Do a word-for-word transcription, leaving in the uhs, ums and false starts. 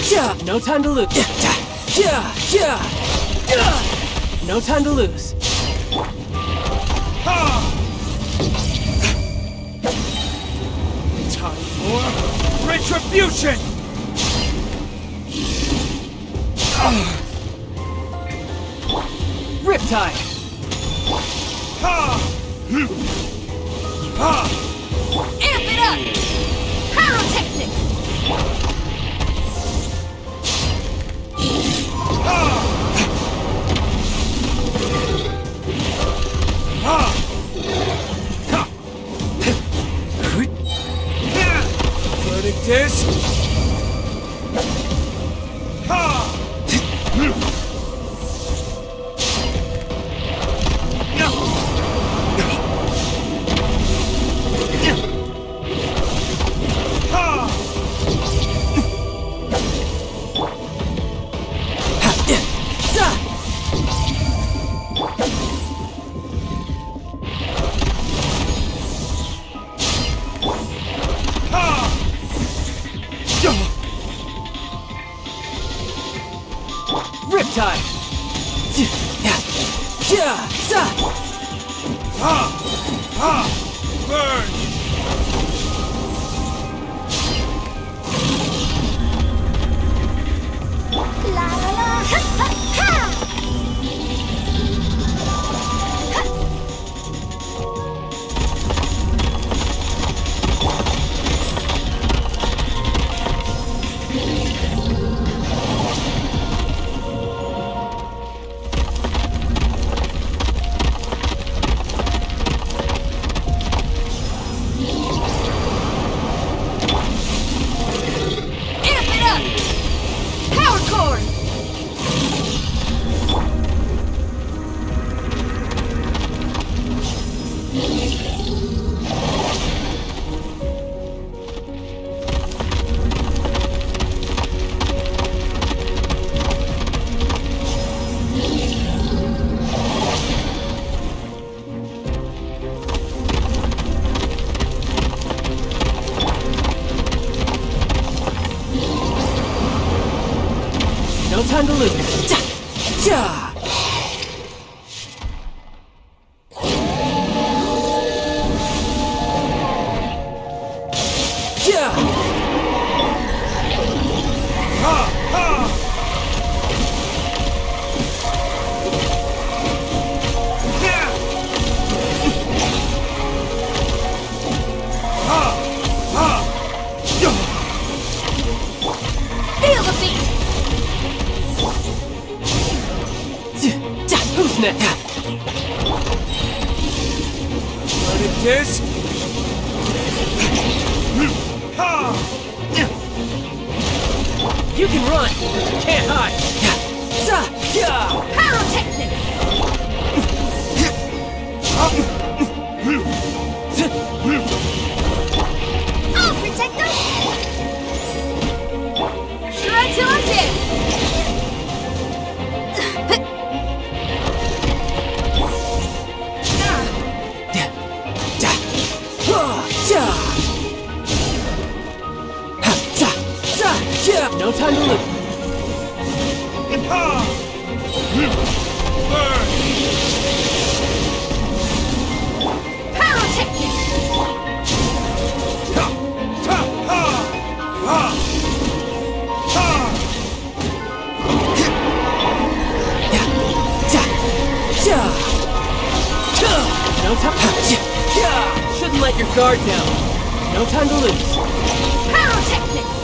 Yeah. No time to lose. Yeah. Yeah. Yeah. No time to lose. Time for retribution! Riptide. Amp it up! Pyrotechnics! Verdict is... Riptide. Yeah. Yeah. Burn! La la la! Ha ha ha! Amp it up! Power core! No time to lose. Yeah. Yeah. Feel the beat! Who's next? Verdict is... You can run, but you can't hide. Yeah. Pyrotechnics! I'll protect them! Shred till I'm dead! No time to lose. Burn! Pyrotechnics! No time. Shouldn't let your guard down. No time to lose. Pyrotechnics!